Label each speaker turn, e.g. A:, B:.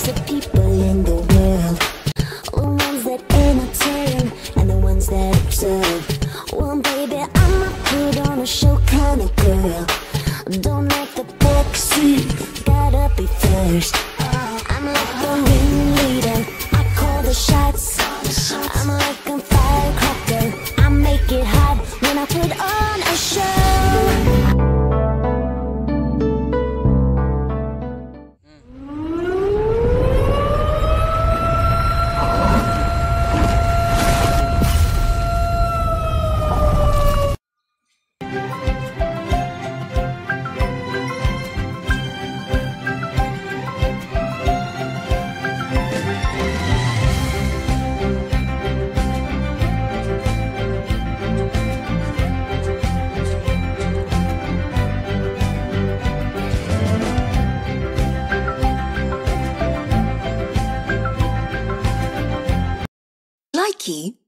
A: types of people in the world. The ones that entertain and the ones that observe. Well, baby, I'm a put on a show kind of girl. Don't like the backseat, gotta be first. I'm like the ringleader, I call the shots. I'm like a firecracker, I make it hot when I put on a show.
B: Likey